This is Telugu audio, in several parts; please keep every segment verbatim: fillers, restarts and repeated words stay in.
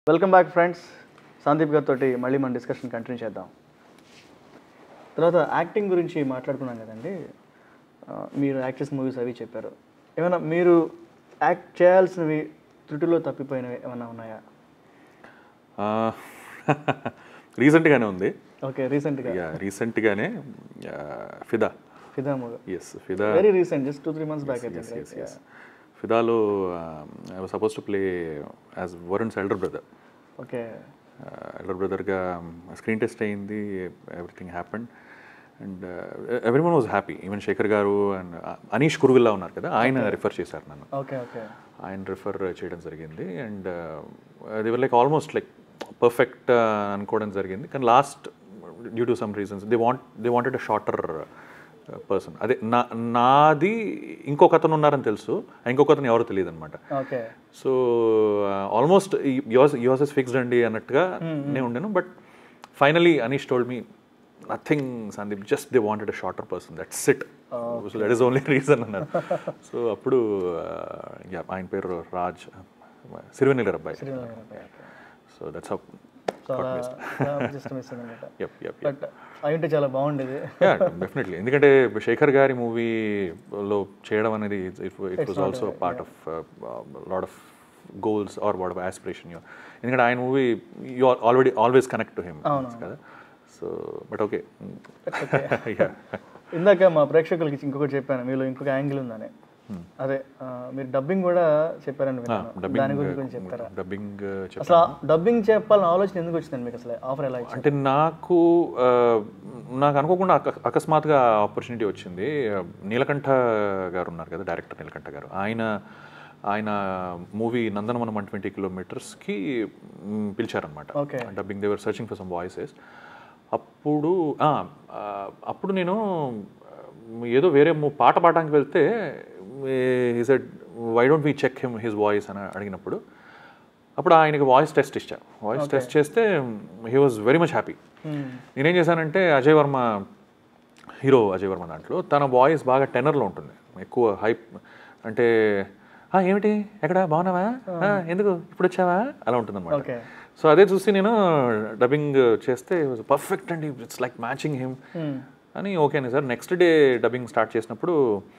Welcome back friends. సందీప్ గారితో మళ్ళీ మన డిస్కషన్ కంటిన్యూ చేద్దాం. తర్వాత యాక్టింగ్ గురించి మాట్లాడుకున్నాం కదండి. మీరు యాక్ట్ చేసిన మూవీస్ అవి చెప్పారు. ఏమైనా మీరు యాక్ట్ చేయాల్సినవి త్రుటిలో తప్పిపోయినవి ఏమైనా ఉన్నాయా? రీసెంట్గానే ఉంది. ఓకే, రీసెంట్గా రీసెంట్గానే Fidaa Fidaa movie. Yes, Fidaa very recent, just two three months back అయితే. ఫిదాలో I was suppose to play as Varun's elder brother. Okay, elder బ్రదర్గా స్క్రీన్ టెస్ట్ అయింది, everything happened and every one was happy. Even Shekhar garu and Anish Kuruvilla ఉన్నారు కదా, ఆయన రిఫర్ చేశారు నన్ను. ఓకే ఓకే ఆయన రిఫర్ చేయడం జరిగింది and they were like almost like perfect అనుకోవడం జరిగింది. కానీ last due to some reasons they want they wanted a shorter person. అదే నా నాది ఇంకొక అతను ఉన్నారని తెలుసు, ఇంకొక అతను ఎవరో తెలియదు అనమాట. Okay, so almost yours yours is fixed అండి అన్నట్టుగా నేను ఉండను. But finally Anish told me nothing Sandeep, just they wanted a shorter person, that's it, so that is only reason అన్నారు. సో అప్పుడు ఆయన పేరు రాజ్, సిరివెన్నెల అబ్బాయి. సో దట్స్ హౌ బట్ అయింటే చాలా బాగుండేది. డెఫినెట్లీ, ఎందుకంటే శేఖర్ గారి మూవీలో చేయడం అనేది it was also part of lot of goals or what of aspiration. ఎందుకంటే ఆయన movie you already always connect to him కదా. సో బట్ ఓకే, ఇందాక మా ప్రేక్షకులకి ఇంకొకటి చెప్పాను, మీలో ఇంకొక యాంగిల్ ఉందని. అదే మీరు డబ్బింగ్ కూడా చెప్పారండి, దాని గురించి చెప్తారా? డబ్బింగ్ అసలు డబ్బింగ్ చెప్పాలని ఆలోచన ఎందుకు వచ్చిందండి మీకు? అసలు ఆఫర్ ఎలా ఇచ్చింది? అంటే నాకు నాకు అనుకోకుండా అకస్మాత్తుగా ఆపర్చునిటీ వచ్చింది. నీలకంఠ గారు ఉన్నారు కదా, డైరెక్టర్ నీలకంఠ గారు, ఆయన ఆయన మూవీ నందనవనం వన్ ట్వంటీ కిలోమీటర్స్కి పిలిచారనమాట dubbing. They were searching for some voices. అప్పుడు అప్పుడు నేను ఏదో వేరే పాట పాడడానికి వెళ్తే he said why don't we check him his voice అని అడిగినప్పుడు, అప్పుడు ఆయనకి వాయిస్ టెస్ట్ ఇచ్చాను. వాయిస్ టెస్ట్ చేస్తే he was very much happy. నేనేం చేశానంటే అజయ్ వర్మ, హీరో అజయ్ వర్మ దాంట్లో తన వాయిస్ బాగా టెనర్లో ఉంటుంది, ఎక్కువ హైప్, అంటే ఏమిటి ఎక్కడ బాగున్నావా, ఎందుకు ఇప్పుడు వచ్చావా, అలా ఉంటుంది అనమాట. సో అదే చూసి నేను డబ్బింగ్ చేస్తే పర్ఫెక్ట్ అండి, ఇట్స్ లైక్ మ్యాచింగ్ హిమ్ అని. ఓకేనే sir. Next day dubbing start చేసినప్పుడు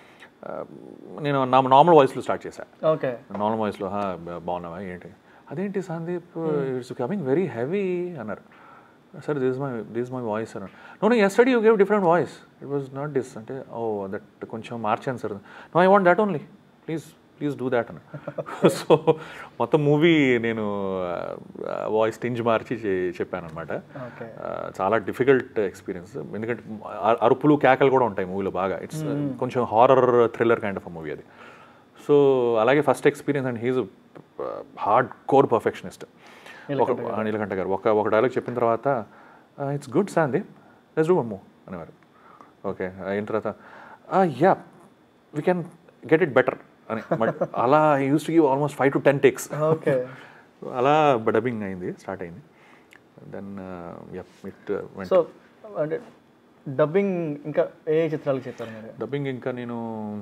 నేను నా నార్మల్ వాయిస్లో స్టార్ట్ చేశాను. ఓకే, నార్మల్ వాయిస్లో బాగున్నావా ఏంటి, అదేంటి Sandeep it's coming very heavy అన్నారు. Sir this my this my voice అన్నారు. No no yesterday you gave different voice, it was not this అంటే, ఓ దట్ కొంచెం మార్చాను sir. No I want that only, please please do that అని. సో మొత్తం మూవీ నేను వాయిస్ టింజ్ మార్చి చెప్పాను అనమాట. చాలా డిఫికల్ట్ ఎక్స్పీరియన్స్, ఎందుకంటే అరుపులు కేకలు కూడా ఉంటాయి మూవీలో బాగా. ఇట్స్ కొంచెం horror thriller kind of movie అది. సో అలాగే first experience and he's hard core perfectionist. ఒక నీలకంఠ గారు ఒక ఒక డైలాగ్ చెప్పిన తర్వాత it's good Sandeep, let's do one more అనేవారు. ఓకే అయిన తర్వాత yeah we can get it better అని, అలా used to give almost five to ten takes. Okay, అలా డబ్బింగ్ అయింది, స్టార్ట్ అయింది. దెన్ ఇట్ సో అంటే డబ్బింగ్ ఇంకా ఏ చిత్రాలకు చెప్పారు మీరు? డబ్బింగ్ ఇంకా నేను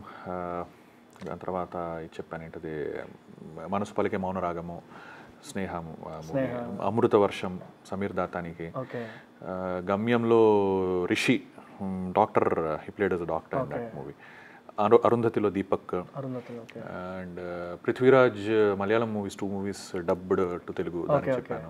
దాని తర్వాత చెప్పాను ఏంటది, మనసు పలికే మౌనరాగము, స్నేహము, అమృత వర్షం సమీర్ దాతానికి, గమ్యంలో Rishi doctor, he played as a doctor in that movie. అరు అరుంధతిలో Deepak, and Prithviraj Malayalam movies, two movies dubbed to Telugu, దానికి చెప్పాను.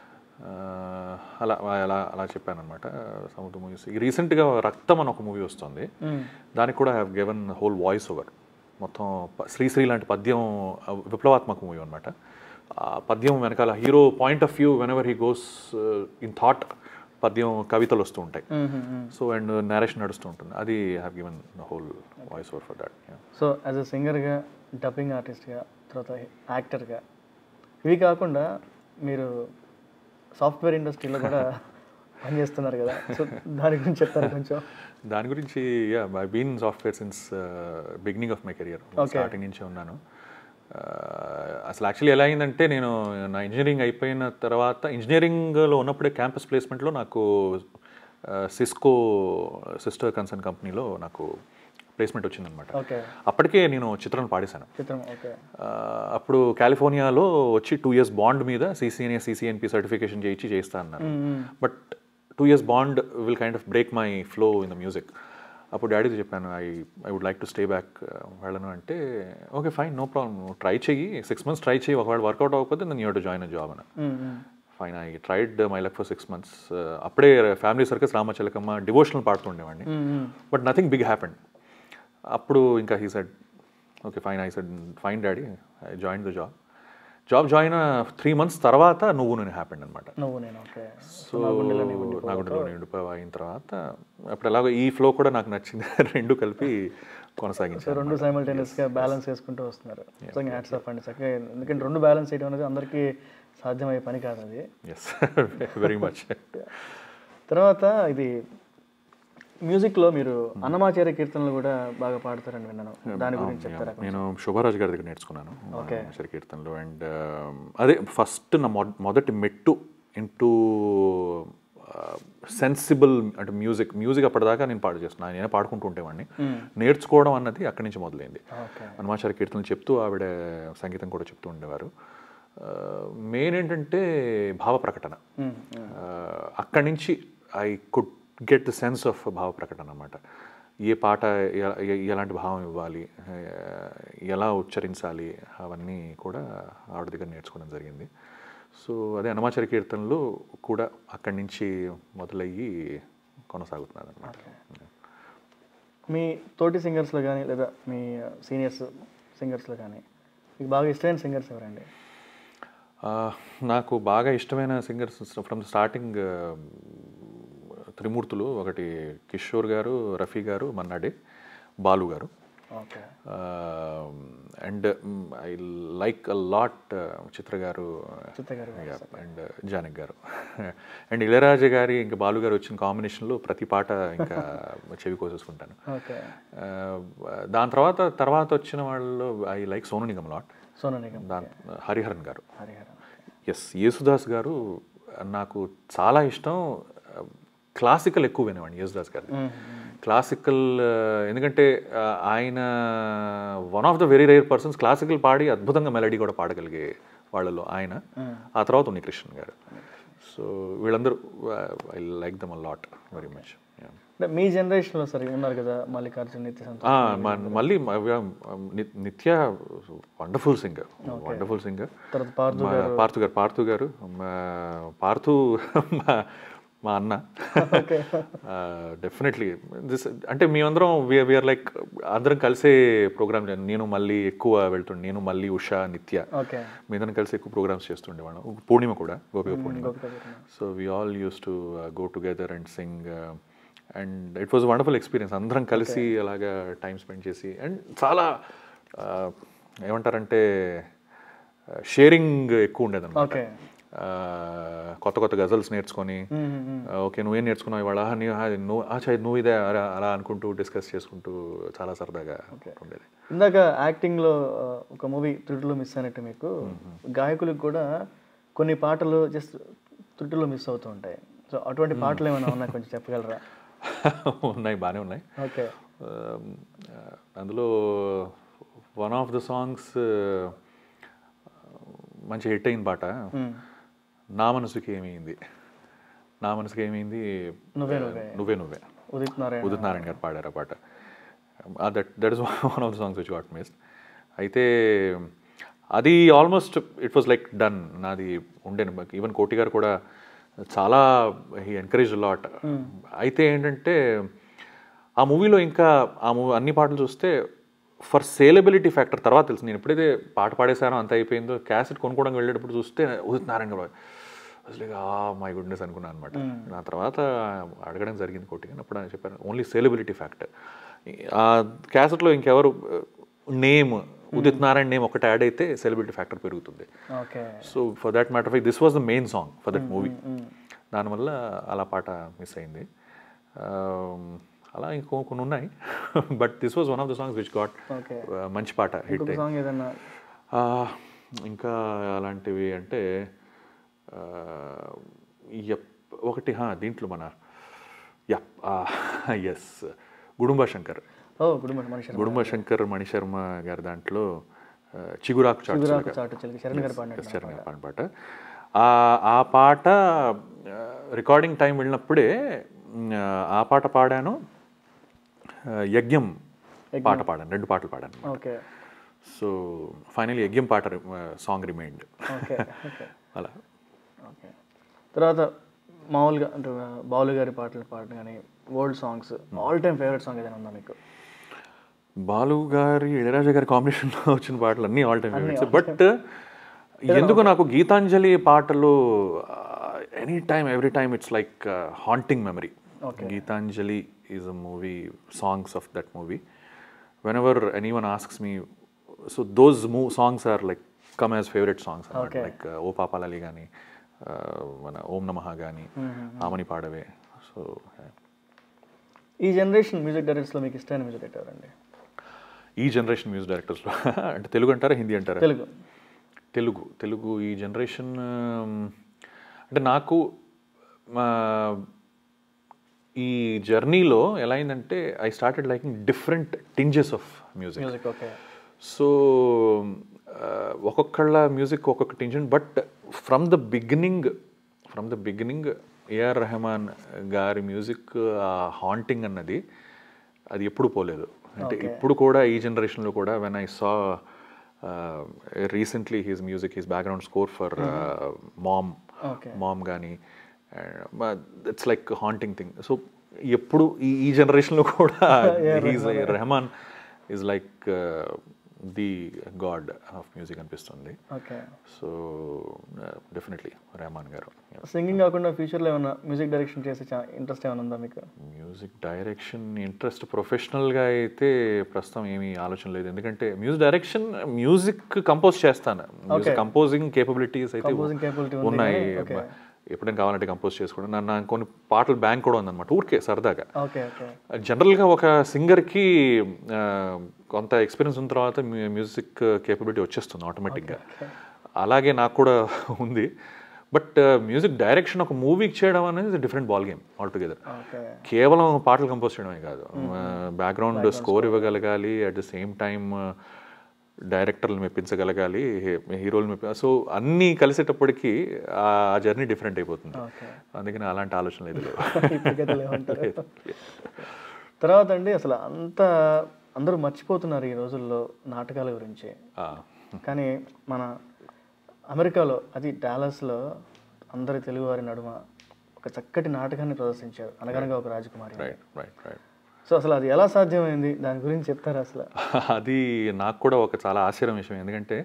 అలా అలా అలా చెప్పాను అనమాట. సముద్ర మూవీస్ రీసెంట్గా రక్తం అని ఒక మూవీ వస్తుంది, దానికి కూడా have given whole voice over. మొత్తం శ్రీశ్రీ లాంటి పద్యం, విప్లవాత్మక మూవీ అనమాట. పద్యం వెనకాల hero point of view, whenever he goes in thought, పద్యం కవితలు వస్తూ ఉంటాయి. సో అండ్ నేరేషన్ నడుస్తూ ఉంటుంది. అది have given whole voice over for that. So as a సింగర్గా, డబ్బింగ్ ఆర్టిస్ట్గా, తర్వాత యాక్టర్గా, ఇవి కాకుండా మీరు సాఫ్ట్వేర్ ఇండస్ట్రీలో కూడా పనిచేస్తున్నారు కదా, సో దాని గురించి చెప్తారు కొంచెం? దాని గురించి yeah I been software since beginning of my career, starting నుంచే ఉన్నాను. అసలు యాక్చువల్లీ ఎలా అయిందంటే, నేను నా ఇంజనీరింగ్ అయిపోయిన తర్వాత ఇంజనీరింగ్లో ఉన్నప్పుడే క్యాంపస్ ప్లేస్మెంట్లో నాకు సిస్కో సిస్టర్ కన్సర్న్ కంపెనీలో నాకు ప్లేస్మెంట్ వచ్చిందనమాట. ఓకే. అప్పటికే నేను చిత్రం పాడేశాను. చిత్రం ఓకే. ఆ, అప్పుడు కాలిఫోర్నియాలో వచ్చి టూ ఇయర్స్ బాండ్ మీద సీసీఎన్ఏ సీసీఎన్పి సర్టిఫికేషన్ చేయించి చేస్తా అన్నారు. But two years bond will kind of break my flow in the music. అప్పుడు డాడీతో చెప్పాను, I I would like to stay back వెళ్ళను అంటే, okay fine no problem, try చెయ్యి, సిక్స్ మంత్స్ ట్రై చెయ్యి, ఒకవేళ వర్కౌట్ అవ్వకపోతే నేను you to join a job అని. Fine, I tried my luck for six months. అప్పుడే ఫ్యామిలీ సర్కస్ రామచిలకమ్మ డివోషనల్ పాడుతుండేవాడిని. But nothing big happened. అప్పుడు ఇంకా he said okay fine, I said fine daddy, I join the job. Job join three months తర్వాత నువ్వు నేను హ్యాపెండ్ అనమాట. సో నా గుండెలో నిండిపోయి అయిన తర్వాత అప్పుడు ఎలాగో ఈ ఫ్లో కూడా నాకు నచ్చింది, రెండు కలిపి కొనసాగించారు. రెండు సైమల్టేనియస్గా బ్యాలెన్స్ చేసుకుంటూ వస్తున్నారు. హ్యాట్స్ ఆఫ్ అండి చక్కగా, ఎందుకంటే రెండు బ్యాలెన్స్ చేయడం అనేది అందరికీ సాధ్యమయ్యే పని కాదు అది. Yes, very much. తర్వాత ఇది మ్యూజిక్లో మీరు అన్నమాచార్య కీర్తనలు కూడా బాగా పాడతారని విన్నాను, దాని గురించి చెప్తారా? నేను శోభారాజు గారి దగ్గర నేర్చుకున్నాను అన్నమాచార్య కీర్తనలు. అండ్ అదే ఫస్ట్ నా మొదటి మెట్టు ఇంటూ సెన్సిబుల్ అంటే మ్యూజిక్ మ్యూజిక్ అప్పటిదాకా నేను పాడు చేస్తున్నాను, నేనే పాడుకుంటూ ఉండేవాడిని. నేర్చుకోవడం అన్నది అక్కడి నుంచి మొదలైంది. అన్నమాచార్య కీర్తనలు చెప్తూ ఆవిడ సంగీతం కూడా చెప్తూ ఉండేవారు. మెయిన్ ఏంటంటే భావ ప్రకటన. అక్కడి నుంచి I could get the sense of భావ ప్రకటన అన్నమాట. ఏ పాట ఎలాంటి భావం ఇవ్వాలి, ఎలా ఉచ్చరించాలి, అవన్నీ కూడా ఆవిడ దగ్గర నేర్చుకోవడం జరిగింది. సో అదే అన్నమాచార్య కీర్తనలు కూడా అక్కడి నుంచి మొదలయ్యి కొనసాగుతున్నారు అన్నమాట. మీ తోటి సింగర్స్లో కానీ లేదా మీ సీనియర్స్ సింగర్స్లో కానీ మీకు బాగా ఇష్టమైన సింగర్స్ ఎవరండి? నాకు బాగా ఇష్టమైన సింగర్స్ ఫ్రమ్ స్టార్టింగ్ త్రిమూర్తులు. ఒకటి కిషోర్ గారు, రఫీ గారు, మన్నాడే, బాలు గారు. And I like a lot Chitra గారు అండ్ జానక్ గారు. అండ్ ఇళయరాజా గారి ఇంకా బాలు గారు వచ్చిన కాంబినేషన్లో ప్రతి పాట ఇంకా చెవి కోసేసుకుంటాను. దాని తర్వాత తర్వాత వచ్చిన వాళ్ళు I like Sonu Nigam lot. Sonu Nigam, దాని హరిహరన్ గారు. ఎస్, యేసుదాస్ గారు నాకు చాలా ఇష్టం. క్లాసికల్ ఎక్కువ వినేవాడిని యేసుదాస్ గారు. క్లాసికల్ ఎందుకంటే ఆయన one of the very rare persons, classical పాడి అద్భుతంగా మెలడీ కూడా పాడగలిగే వాళ్ళలో ఆయన. ఆ తర్వాత ఉన్నికృష్ణన్ గారు. సో వీళ్ళందరూ I like them a lot very much. మీ జనరేషన్లో సరే ఉన్నారు కదా మల్లికార్జున్, నిత్య. మళ్ళీ Nitya wonderful singer, wonderful singer. Parthu గారు పార్థు గారు పార్థు మా అన్న. డెఫినెట్లీ దిస్ అంటే మేమందరం వీఆర్ లైక్ అందరం కలిసే ప్రోగ్రామ్. నేను మళ్ళీ ఎక్కువ వెళ్తుండే, నేను మళ్ళీ ఉషా, నిత్య, మేమందరం కలిసి ఎక్కువ ప్రోగ్రామ్స్ చేస్తుండేవాళ్ళం. పూర్ణిమ కూడా, Gopika Purnima. So we all uses to go together and sing. And it was wonderful experience. అందరం కలిసి అలాగా టైం స్పెండ్ చేసి, అండ్ చాలా ఏమంటారంటే షేరింగ్ ఎక్కువ ఉండేది అనమాట. కొత్త కొత్త గజల్స్ నేర్చుకొని, ఓకే నువ్వేం నేర్చుకున్నావు ఇవాళ, నువ్వు ఆచా నువ్వు ఇదే అలా అలా అనుకుంటూ డిస్కస్ చేసుకుంటూ చాలా సరదాగా ఉండేది. ఇందాక యాక్టింగ్లో ఒక మూవీ త్రుటిలో మిస్ అయినట్టు, మీకు గాయకులకు కూడా కొన్ని పాటలు జస్ట్ త్రుటిలో మిస్ అవుతూ ఉంటాయి. సో అటువంటి పాటలు ఏమైనా ఉన్నాయి, కొంచెం చెప్పగలరా? ఉన్నాయి, బాగానే ఉన్నాయి. ఓకే. అందులో వన్ ఆఫ్ ద సాంగ్స్ మంచి హిట్ అయిన పాట, నా మనసుకి ఏమైంది, నా మనసుకి ఏమైంది నువ్వే నువ్వే నువ్వే ఉదిత్ నారాయణ ఉదిత్ నారాయణ గారు పాడారు ఆ పాట. That that is one of the songs which got missed. అయితే అది almost it was like done. నాది ఉండే, ఈవెన్ కోటి గారు కూడా చాలా హీ ఎంకరేజ్ లాట్. అయితే ఏంటంటే ఆ మూవీలో ఇంకా ఆ మూవీ అన్ని పాటలు చూస్తే ఫర్ సేలబిలిటీ ఫ్యాక్టర్ తర్వాత తెలుసు. నేను ఎప్పుడైతే పాట పాడేశానో అంత అయిపోయిందో, క్యాసెట్ కొనుక్కోవడానికి వెళ్ళేటప్పుడు చూస్తే ఉదిత్ నారాయణ గారు అసలు మై గుడ్నెస్ అనుకున్నాను అనమాట. నా తర్వాత అడగడం జరిగింది కోటి గారు, అప్పుడు ఆయన చెప్పారు ఓన్లీ సేలబిలిటీ ఫ్యాక్టర్. ఆ క్యాసెట్లో ఇంకెవరు నేమ్ ఉదిత్ నారాయణ నేమ్ ఒకటి యాడ్ అయితే సెలబ్రిటీ ఫ్యాక్టర్ పెరుగుతుంది. So for that matter of this was the main song for that movie. దానివల్ల అలా పాట మిస్ అయింది. అలా ఇంకో కొన్ని ఉన్నాయి, but this was one of the songs which got మంచి పాట హిట్. ఇంకా అలాంటివి అంటే ఒకటి దీంట్లో మన యప్ ఎస్ గుడుంబా శంకర్. ఓ గుడుమ మణిశర్మ గుడుమ శంకర్ మణిశర్మ గారి దాంట్లో ఆ, చిగురాకు చాటు చిగురాకు చాటు చిలుక శరణ్ గారు పాడినట్టు శరణ్ గారు పాడిన పాట. ఆ ఆ పాట రికార్డింగ్ టైం వెళ్ళినప్పుడే ఆ, ఆ పాట పాడాను, ఆ, యజ్ఞం పాట పాడాను, రెండు పాటలు పాడాను. ఓకే సో ఫైనల్ యజ్ఞం పాట సాంగ్ రిమైండ్ ఓకే ఓకే అలా. ఓకే తర్వాత మామూలుగా అంటే బాలు గారి పాటలు పాడడం కానీ old songs all time favourite song ఏదైనా ఉందా మీకు? బాలు గారి ఇళయరాజా గారి కాంబినేషన్లో వచ్చిన పాటలు అన్నీ ఆల్ టైమ్ ఫేవరెట్స్. బట్ ఎందుకు నాకు గీతాంజలి పాటలు any time every time it's like haunting memory. Geetanjali is a movie, songs of that movie whenever anyone asks me, so those మూ songs are like come as favourite songs అన్నమాట. లైక్ ఓ పాపాలలి కానీ, మన ఓం నమః కానీ, ఆమని పాడవే. సో ఈ జనరేషన్ మ్యూజిక్ డైరెక్టర్స్లో మీకు ఇష్టమైన మ్యూజిక్ డైరెక్టర్ ఎవరండి? ఈ జనరేషన్ మ్యూజిక్ డైరెక్టర్స్లో అంటే తెలుగు అంటారా హిందీ అంటారా? తెలుగు తెలుగు తెలుగు ఈ జనరేషన్ అంటే నాకు ఈ జర్నీలో ఎలా అయిందంటే I started liking different tinges of music. Music okay. So ఒక్కొక్కళ్ళ మ్యూజిక్ ఒక్కొక్క tangent. But from the beginning from the beginning A R Rahman గారి మ్యూజిక్ హాంటింగ్ అన్నది అది ఎప్పుడు పోలేదు. అంటే ఇప్పుడు కూడా ఈ జనరేషన్లో కూడా when I saw recently his music, his background score for Mom Mom కానీ, it's like haunting thing. So ఎప్పుడు ఈ ఈ జనరేషన్లో కూడా he's Rahman is like the god of music అనిపిస్తుంది. సో డెఫినెట్లీ రెహమాన్ గారు. సింగింగ్ కాకుండా ఫ్యూచర్లో ఏమైనా మ్యూజిక్ డైరెక్షన్ చేసే ఇంట్రెస్ట్ ఏమైనా ఉందా మీకు? మ్యూజిక్ డైరెక్షన్ ఇంట్రెస్ట్ ప్రొఫెషనల్గా అయితే ప్రస్తుతం ఏమీ ఆలోచన లేదు. ఎందుకంటే మ్యూజిక్ డైరెక్షన్, మ్యూజిక్ కంపోజ్ చేస్తాను, మ్యూజిక్ కంపోజింగ్ కేపబిలిటీస్ అయితే ఉన్నాయి. ఎప్పుడైనా కావాలంటే కంపోజ్ చేసుకోవడం. నా నాకు కొన్ని పాటలు బ్యాంక్ కూడా ఉందన్నమాట, ఊరికే సరదాగా. జనరల్గా ఒక సింగర్కి కొంత ఎక్స్పీరియన్స్ ఉన్న తర్వాత మ్యూజిక్ కేపబిలిటీ వచ్చేస్తుంది ఆటోమేటిక్గా. అలాగే నాకు కూడా ఉంది. బట్ మ్యూజిక్ డైరెక్షన్ ఒక మూవీకి చేయడం అనేది different ball game all together. కేవలం పాటలు కంపోజ్ చేయడమే కాదు, బ్యాక్గ్రౌండ్ స్కోర్ ఇవ్వగలగాలి, అట్ ద సేమ్ టైమ్ డైరెక్టర్లు మెప్పించగలగాలి, హీరోలు మెప్పి, సో అన్నీ కలిసేటప్పటికి ఆ జర్నీ డిఫరెంట్ అయిపోతుంది. అందుకని అలాంటి ఆలోచన లేదు. తర్వాత అండి అసలు అంత అందరూ మర్చిపోతున్నారు ఈ రోజుల్లో నాటకాల గురించి. కానీ మన అమెరికాలో, అది డాలస్లో అందరి తెలుగువారి నడుమ ఒక చక్కటి నాటకాన్ని ప్రదర్శించారు, అనగనగా ఒక రాజకుమారి. సో అసలు అది ఎలా సాధ్యమైంది, దాని గురించి చెప్తారా అసలు? అది నాకు కూడా ఒక చాలా ఆశ్చర్యం విషయం. ఎందుకంటే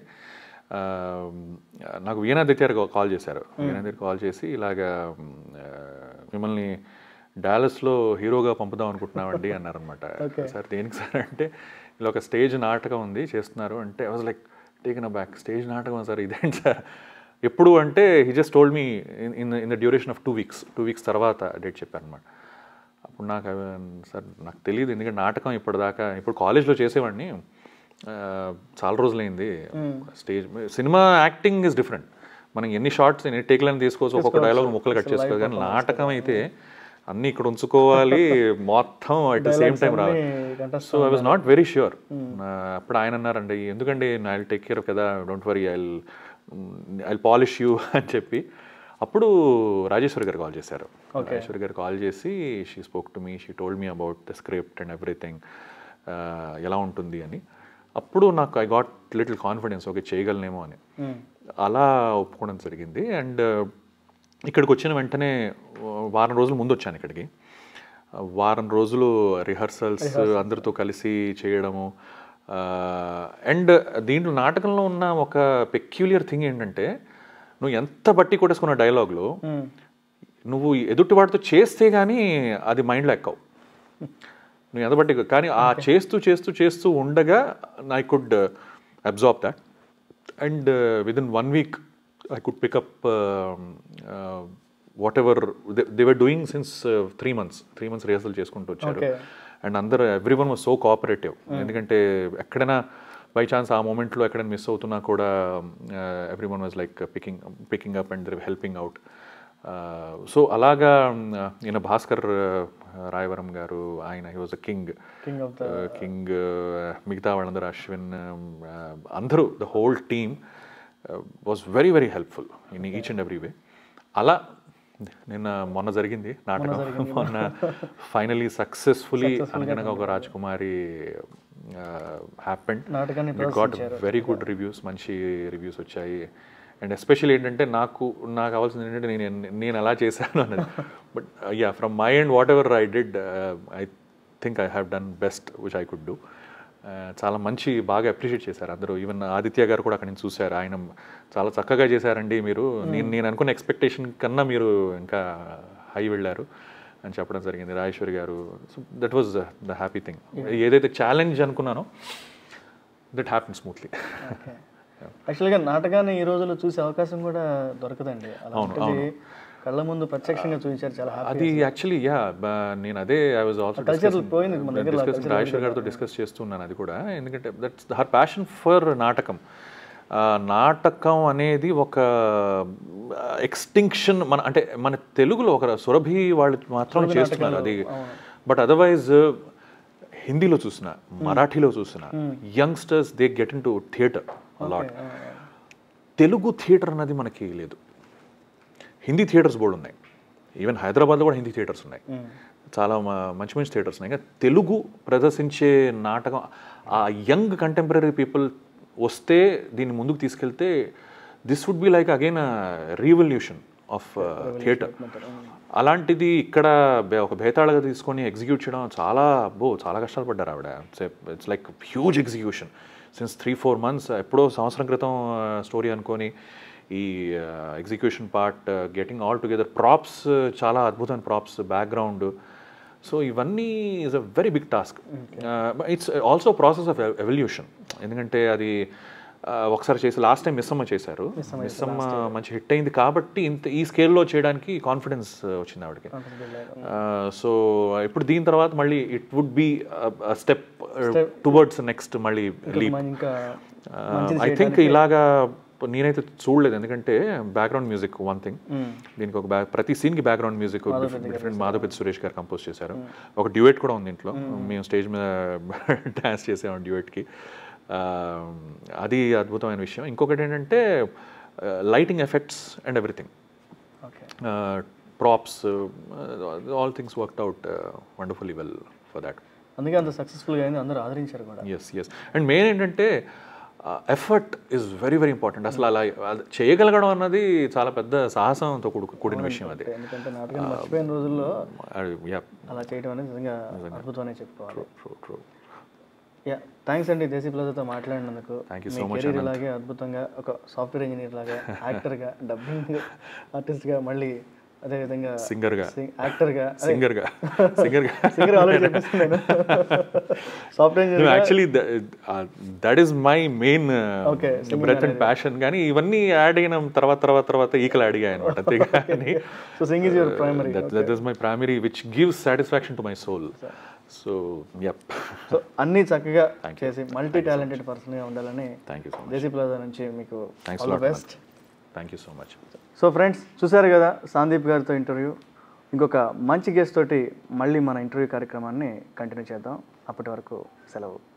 నాకు వీణాదిత్య గారు కాల్ చేశారు. వీణాదిత్య కాల్ చేసి ఇలాగా మిమ్మల్ని డాలస్లో హీరోగా పంపుదాం అనుకుంటున్నామండి అన్నారనమాట. సార్ దేనికి సార్ అంటే, ఇలా ఒక స్టేజ్ నాటకం ఉంది చేస్తున్నారు అంటే, I was like taken aback. Stage నాటకం సార్, ఇదేంటి సార్ ఎప్పుడు అంటే, he just told me in in the duration of two weeks two weeks తర్వాత డేట్ చెప్పారు అనమాట. అప్పుడు నాకు సార్ నాకు తెలియదు, ఎందుకంటే నాటకం ఇప్పటిదాకా ఇప్పుడు కాలేజ్లో చేసేవాడిని, చాలా రోజులైంది. స్టేజ్ సినిమా యాక్టింగ్ ఇస్ డిఫరెంట్. మనం ఎన్ని షార్ట్స్ ఎన్ని టేక్లని తీసుకోవచ్చు, ఒక్కొక్క డైలాగ్ ముక్కలు కట్ చేసుకోవాలి. కానీ నాటకం అయితే అన్నీ ఇక్కడ ఉంచుకోవాలి, మొత్తం అట్ ద సేమ్ టైం రావాలి. So I was not very sure. అప్పుడు ఆయన అన్నారండి, ఎందుకండి I will take care of కదా, don't worry, I will I will polish you అని చెప్పి. అప్పుడు రాజేశ్వరి గారు కాల్ చేశారు. రాజేశ్వరి గారు కాల్ చేసి she spoke to me, she told me about the script and everything, ఎలా ఉంటుంది అని. అప్పుడు నాకు I got little confidence, okay చేయగలనేమో అని. అలా ఒప్పుకోవడం జరిగింది. అండ్ ఇక్కడికి వచ్చిన వెంటనే వారం రోజుల ముందు వచ్చాను ఇక్కడికి. వారం రోజులు రిహర్సల్స్ అందరితో కలిసి చేయడము. అండ్ దీంట్లో నాటకంలో ఉన్న ఒక పెక్యులియర్ థింగ్ ఏంటంటే, నువ్వు ఎంత బట్టి కొట్టేసుకున్న డైలాగ్లో నువ్వు ఎదుటి వాడితో చేస్తే కానీ అది మైండ్లో ఎక్కవు. నువ్వు ఎంత బట్టి, కానీ ఆ చేస్తూ చేస్తూ చేస్తూ ఉండగా I could absorb that. And within one week I could pick up whatever they were doing since three months three months rehearsal చేసుకుంటూ వచ్చారు. అండ్ అందరూ every one was so cooperative. ఎందుకంటే ఎక్కడైనా బై ఛాన్స్ ఆ మూమెంట్లో ఎక్కడైనా మిస్ అవుతున్నా కూడా every one was like picking picking up and helping out. So అలాగా ఈయన భాస్కర్ రాయవరం గారు, ఆయన he was a king king of the king మిగతా వాళ్ళందరూ అశ్విన్, uh, అందరూ the whole team was very very helpful in each and every way. అలా నిన్న మొన్న జరిగింది నాటకం, మొన్న ఫైనలీ సక్సెస్ఫుల్లీ అనగనగా ఒక రాజకుమారి happened. It got very good reviews, మంచి రివ్యూస్ వచ్చాయి. అండ్ ఎస్పెషల్లీ ఏంటంటే నాకు నాకు కావాల్సింది ఏంటంటే నేను నేను ఎలా చేశాను అన్నది. But yeah, from my end whatever I did, I think I have done best which I could do. చాలా మంచి బాగా అప్రిషియేట్ చేశారు అందరూ. ఈవెన్ ఆదిత్య గారు కూడా అక్కడ నుంచి చూశారు, ఆయన చాలా చక్కగా చేశారండి మీరు, నేను నేను అనుకున్న ఎక్స్పెక్టేషన్ కన్నా మీరు ఇంకా హై వెళ్ళారు అని చెప్పడం జరిగింది రాజేశ్వరి గారు. So that was the happy thing. ఏదైతే ఛాలెంజ్ అనుకున్నానో దట్ హ్యాపెన్ స్మూత్లీ. యాక్చువల్గా నాటకాన్ని ఈ రోజుల్లో చూసే అవకాశం కూడా దొరకదండి. అలాంటిది కళ్ళ ముందు ప్రత్యక్షంగా చూపించారు, చాలా హ్యాపీ. అది యాక్చువల్లీ యా, నేను అదే I was also discuss Rajeshwar గారితో డిస్కస్ చేస్తున్నాను అది కూడా. ఎందుకంటే దట్స్ హర్ ప్యాషన్ ఫర్ నాటకం. నాటకం అనేది ఒక ఎక్స్టింక్షన్, మన అంటే మన తెలుగులో ఒక సురభి వాళ్ళు మాత్రం చేస్తున్నారు అది. బట్ అదర్వైజ్ హిందీలో చూసిన, మరాఠీలో చూసిన youngsters they get into theatre a lot. Telugu theatre అన్నది మనకి లేదు. హిందీ థియేటర్స్ బోర్డు ఉన్నాయి, ఈవెన్ హైదరాబాద్లో కూడా హిందీ థియేటర్స్ ఉన్నాయి, చాలా మంచి మంచి థియేటర్స్ ఉన్నాయి. ఇంకా తెలుగు ప్రదర్శించే నాటకం ఆ యంగ్ కంటెంపరీ పీపుల్ వస్తే దీన్ని ముందుకు తీసుకెళ్తే this would be like again revolution of theatre. అలాంటిది ఇక్కడ ఒక భేతాళగా తీసుకొని ఎగ్జిక్యూట్ చేయడం చాలా బో చాలా కష్టాలు పడ్డారు ఆవిడ. It's like huge execution since three four months ఎప్పుడో సంవత్సరం క్రితం స్టోరీ అనుకొని ఈ execution part getting all together, props చాలా అద్భుతమైన ప్రాప్స్, బ్యాక్గ్రౌండ్. సో ఇవన్నీ is a very big task. It's also process of evolution. ఎందుకంటే అది ఒకసారి చేసి లాస్ట్ టైం మిస్సమ్మ చేశారు, మిస్సమ్మ మంచి హిట్ అయింది కాబట్టి ఇంత ఈ స్కేల్లో చేయడానికి కాన్ఫిడెన్స్ వచ్చింది ఆవిడకి. సో ఇప్పుడు దీని తర్వాత మళ్ళీ it would be step towards next మళ్ళీ లీప్. ఐ థింక్ ఇలాగా నేనైతే చూడలేదు, ఎందుకంటే బ్యాక్గ్రౌండ్ మ్యూజిక్ వన్ థింగ్, దీనికి ఒక బ్యాక్ ప్రతి సీన్కి background music different Madhavapathi Suresh గారు కంపోజ్ చేశారు. ఒక డ్యూయట్ కూడా ఉంది ఇంట్లో, మేము స్టేజ్ మీద డ్యాన్స్ చేసాము డ్యూయట్కి, అది అద్భుతమైన విషయం. ఇంకొకటి ఏంటంటే lighting effects and everything, props, all things worked out wonderfully well for that. అందుకే అంత సక్సెస్ఫుల్గా అయింది, అందరూ ఆదరించారు కూడా. ఎస్ ఎస్ అండ్ మెయిన్ ఏంటంటే effort is very very important. అసలు అలా చేయగలగడం అన్నది చాలా పెద్ద సాహసంతో కూడిన విషయం అది. ఎందుకంటే నాటకం మర్చిపోయిన రోజుల్లో అలా చేయడం అనేది నిజంగా అద్భుతం అనే చెప్పుకోవాలి. యా, థ్యాంక్స్ అండి దేశీ ప్లాజాతో మాట్లాడినందుకు. మీ కెరీర్ ఇలాగే అద్భుతంగా ఒక సాఫ్ట్వేర్ ఇంజనీర్ లాగా, యాక్టర్గా, డబ్బింగ్ ఆర్టిస్ట్గా, మళ్ళీ అదేవిధంగా సింగర్గా, యాక్టర్గా, సింగర్గా సింగర్గా సింగర్ ఆల్రెడీ చెప్పేస్తున్నాను. Software engineer actually that is my main breath and passion. కానీ ఇవన్నీ యాడ్ అయిన తర్వాత తర్వాత తర్వాత ఈకలు యాడ్ అయ్యాయి అనమాట. అంతేగాని so sing is your primary, that is my primary which gives satisfaction to my soul. So yup, so అన్నీ చక్కగా చేసి మల్టీ టాలెంటెడ్ పర్సన్గా ఉండాలని thank you so much. Desi Plaza నుంచి మీకు all the best. Thank you so much. So friends, చూసారు కదా సందీప్ గారితో ఇంటర్వ్యూ. ఇంకొక మంచి గెస్ట్ తోటి మళ్ళీ మన ఇంటర్వ్యూ కార్యక్రమాన్ని కంటిన్యూ చేద్దాం. అప్పటి వరకు సెలవు.